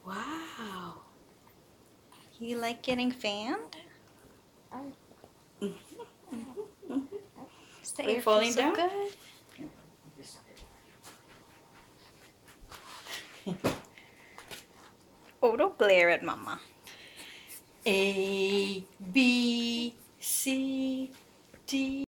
Wow. You like getting fanned? Is that Are you your falling so down? good? Oh, don't glare at Mama. A, B, C, D.